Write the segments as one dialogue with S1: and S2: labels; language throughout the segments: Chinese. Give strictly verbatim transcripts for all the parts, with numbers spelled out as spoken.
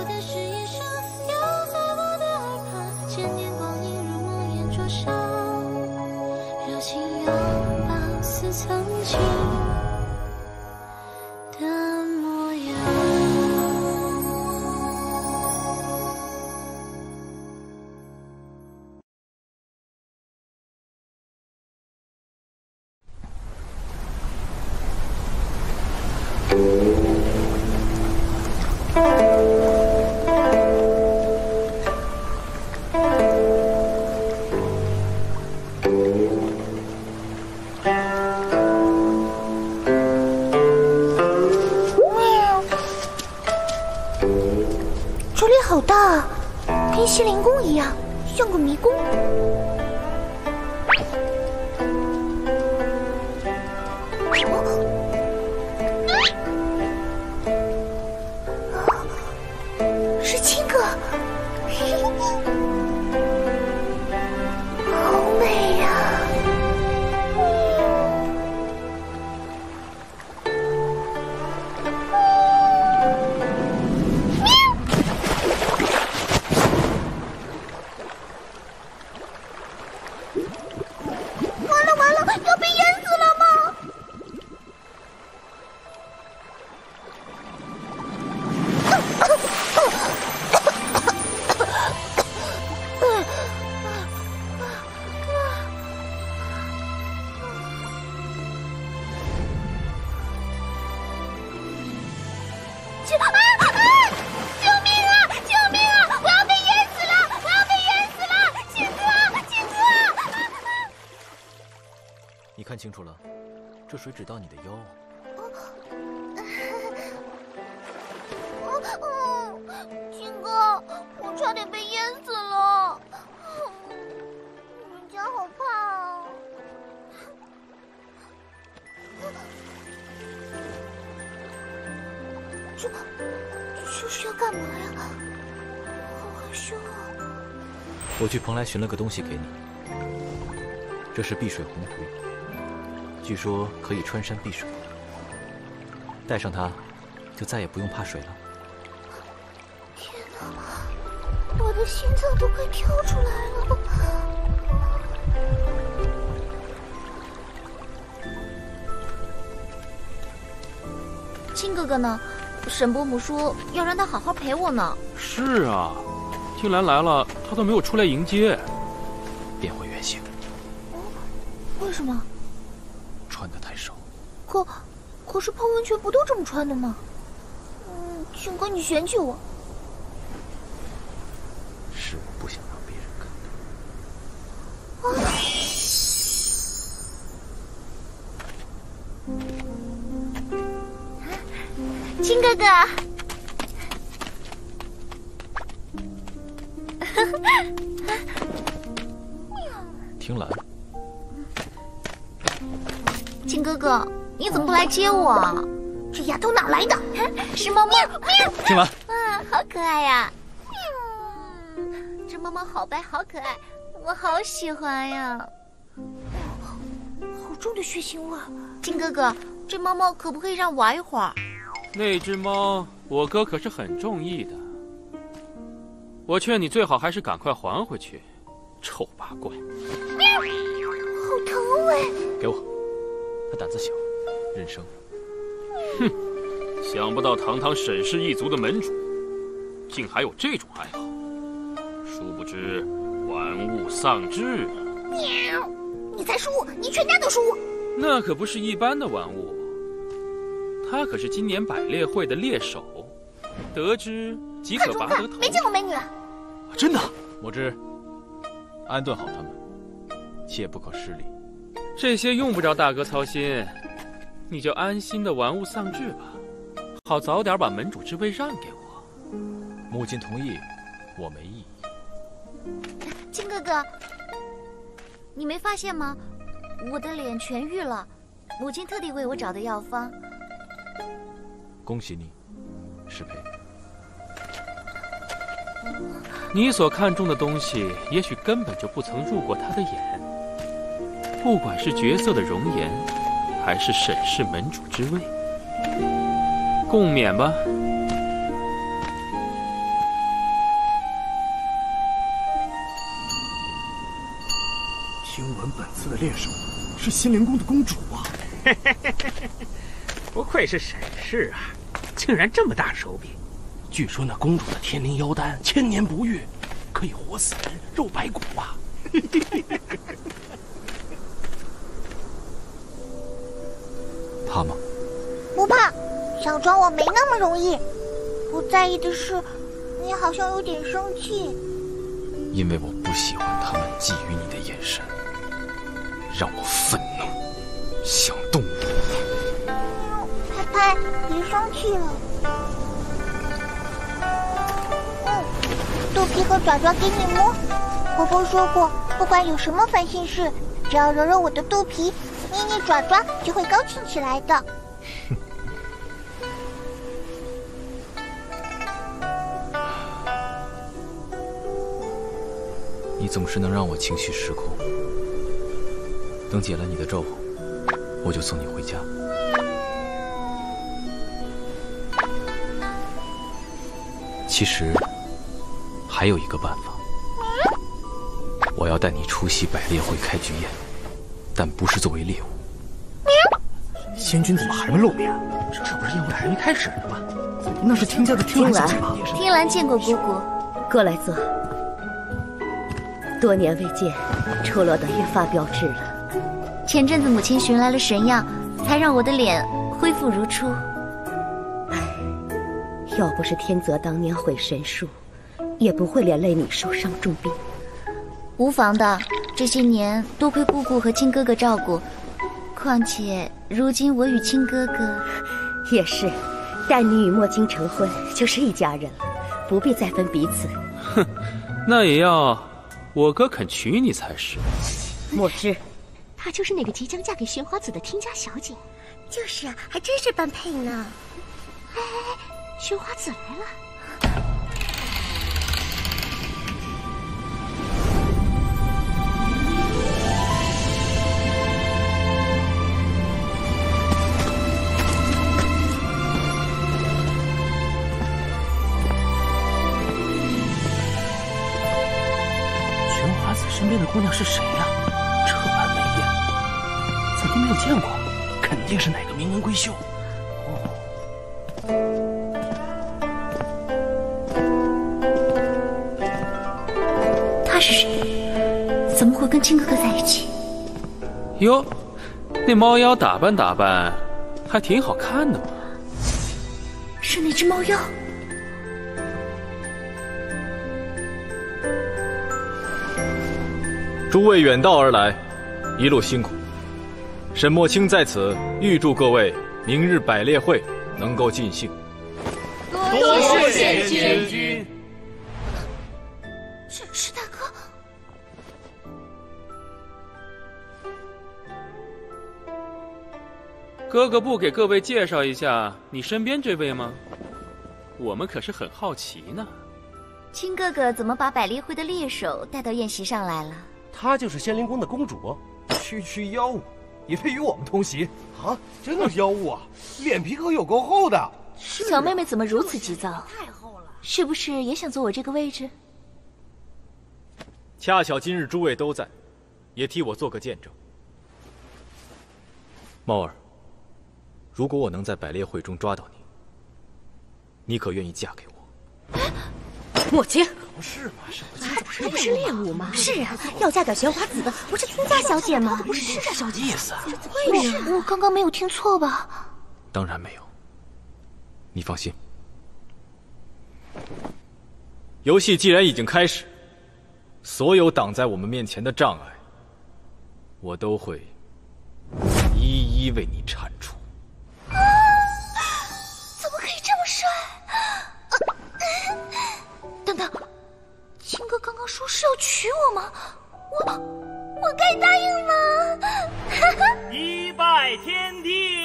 S1: 的誓言上，留在我的耳旁，千年光阴如梦魇灼伤，热情拥抱似曾经的模样。
S2: 这里好大啊，跟西灵宫一样，像个迷宫。哦，是青哥，好美呀！完了完了，要被淹死了吗？救啊啊！救命啊！救命啊！我要被淹死了！我要被淹死了！青哥，青哥！
S3: 你看清楚了，这水只到你的腰。
S2: 哦，青哥，我差点被淹死了，人家好怕啊！这这是要干嘛呀？好害羞啊！
S3: 我去蓬莱寻了个东西给你，这是碧水红狐，据说可以穿山避水，带上它，就再也不用怕水了。
S2: 天哪，我的心脏都快跳出来了！青哥哥呢？沈伯母说要让他好好陪我呢。
S4: 是啊，听兰来了，他都没有出来迎接。
S3: 变回原形。
S2: 为什么？
S3: 穿得太少。
S2: 可，可是泡温泉不都这么穿的吗？嗯，青哥你嫌弃我。
S3: 是我不想让别人看到。
S2: 啊！青哥哥，
S3: 听兰，
S2: 青哥哥，你怎么不来接我啊？这丫头哪来的？是猫猫。
S3: 听兰，
S2: 啊，好可爱呀！这猫猫好白好可爱，我好喜欢呀！好重的血腥味儿。青哥哥，这猫猫可不可以让玩一会儿？
S4: 那只猫，我哥可是很中意的。我劝你最好还是赶快还回去，臭八怪！
S2: 好疼哎！
S3: 给我，他胆子小，人生。
S4: 哼，想不到堂堂沈氏一族的门主，竟还有这种爱好。殊不知，玩物丧志。
S2: 喵！你才输，你全家都输。
S4: 那可不是一般的玩物。他可是今年百猎会的猎手，得之即可拔得头。
S2: 没见过美女。
S3: 真的，墨汁，安顿好他们，切不可失礼。
S4: 这些用不着大哥操心，你就安心的玩物丧志吧，好早点把门主之位让给我。
S3: 母亲同意，我没异议。
S2: 青哥哥，你没发现吗？我的脸痊愈了，母亲特地为我找的药方。
S3: 恭喜你，适配。
S4: 你所看重的东西，也许根本就不曾入过他的眼。不管是角色的容颜，还是沈氏门主之位，共勉吧。
S5: 听闻本次的猎手是仙灵宫的公主啊！
S6: 嘿嘿嘿嘿嘿，不愧是沈氏啊，竟然这么大手笔。
S5: 据说那公主的天灵妖丹千年不遇，可以活死人、肉白骨啊！
S3: 怕吗？
S2: 不怕，想抓我没那么容易。不在意的是，你好像有点生气。
S3: 因为我不喜欢他们觊觎你的眼神，让我愤怒，想动你。
S2: 拍拍，别生气了。嗯，肚皮和爪爪给你摸。婆婆说过，不管有什么烦心事，只要揉揉我的肚皮，捏捏爪爪，就会高兴起来的。
S3: 你总是能让我情绪失控。等解了你的咒，我就送你回家。其实还有一个办法，我要带你出席百猎会开局宴，但不是作为猎物。
S5: 仙君怎么还没露面？
S6: 这不是宴会还没开始呢吗？
S5: 那是听家的听兰小姐吗？
S2: 听兰见过姑姑，
S7: 过来坐。多年未见，出落得越发标致了。
S2: 前阵子母亲寻来了神药，才让我的脸恢复如初。
S7: 要不是天泽当年毁神术，也不会连累你受伤重病。
S2: 无妨的，这些年多亏姑姑和亲哥哥照顾，况且如今我与亲哥哥
S7: 也是，待你与莫京成婚，就是一家人了，不必再分彼此。
S4: 哼，那也要我哥肯娶你才是。
S7: 莫知，
S8: 她就是那个即将嫁给玄华子的听家小姐。
S2: 就是啊，还真是般配呢。
S8: 哎哎哎，玄华子来了。
S5: 玄华子身边的姑娘是谁呀、啊？这般美艳，怎么没有见过？肯定是哪个名门闺秀。
S2: 他是谁？怎么会跟亲哥哥在一起？
S4: 哟，那猫妖打扮打扮，还挺好看的嘛。
S2: 是那只猫妖。
S3: 诸位远道而来，一路辛苦。沈墨清在此预祝各位明日百猎会能够尽兴。
S1: 多谢仙君。
S2: 是是大哥。
S4: 哥哥不给各位介绍一下你身边这位吗？我们可是很好奇呢。
S2: 亲哥哥怎么把百猎会的猎手带到宴席上来了？
S9: 她就是仙灵宫的公主，区区妖物也配与我们同席啊！真的是妖物啊，脸皮可有够厚的。
S8: 小妹妹怎么如此急躁？太厚了，是不是也想坐我这个位置？
S3: 恰巧今日诸位都在，也替我做个见证。猫儿，如果我能在百猎会中抓到你，你可愿意嫁给我？
S7: 莫清，
S9: 不是吗？
S8: 这不是猎物吗？
S7: 是啊，要嫁给玄华子的不是听家小姐吗？
S8: 不是听家小姐
S5: 意思啊？
S8: 对呀，
S2: 我刚刚没有听错吧？
S3: 当然没有。你放心，游戏既然已经开始，所有挡在我们面前的障碍，我都会一一为你铲除。
S2: 啊！怎么可以这么帅？啊、等等，亲哥刚刚说是要娶我吗？我我该答应吗？
S6: 一拜天地。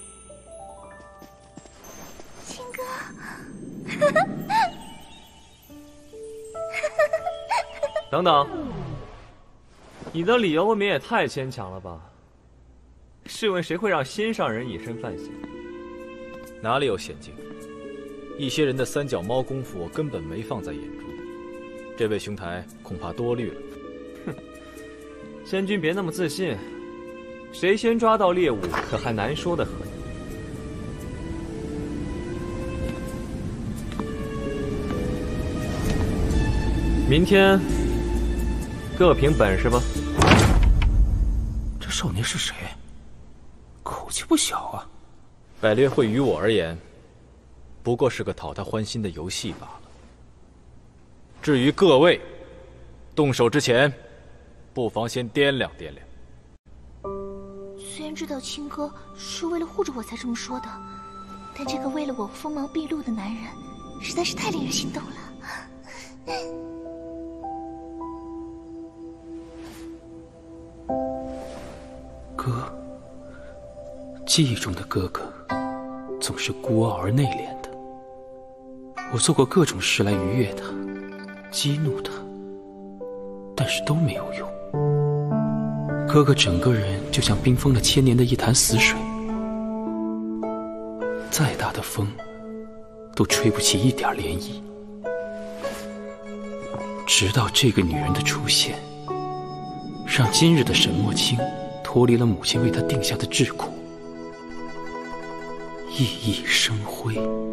S2: 亲哥。
S10: 等等，你的理由未免也太牵强了吧？试问谁会让心上人以身犯险？
S3: 哪里有险境？一些人的三脚猫功夫我根本没放在眼中。这位兄台恐怕多虑了。
S10: 哼， 仙君别那么自信，谁先抓到猎物可还难说的很。明天各凭本事吧。
S5: 这少年是谁？口气不小啊！
S3: 百猎会于我而言，不过是个讨他欢心的游戏罢了。至于各位，动手之前，不妨先掂量掂量。
S2: 虽然知道青哥是为了护着我才这么说的，但这个为了我锋芒毕露的男人，实在是太令人心动了。
S5: 哥，记忆中的哥哥总是孤傲而内敛的。我做过各种事来愉悦他，激怒他，但是都没有用。哥哥整个人就像冰封了千年的一潭死水，再大的风都吹不起一点涟漪。直到这个女人的出现，让今日的沈墨清脱离了母亲为他定下的桎梏，熠熠生辉。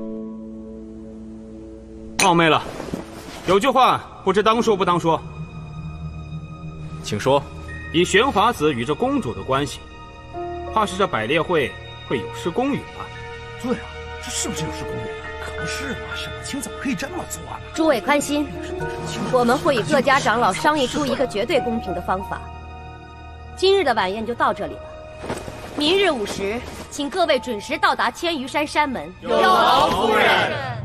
S6: 冒昧了，有句话不知当说不当说。
S3: 请说。
S6: 以玄华子与这公主的关系，怕是这百猎会会有失公允吧？
S9: 对啊，这是不是有失公允啊？可不是嘛，沈墨清怎么可以这么做呢？
S7: 诸位宽心，我们会与各家长老商议出一个绝对公平的方法。今日的晚宴就到这里了，明日午时，请各位准时到达千余山山门。
S1: 有劳夫人。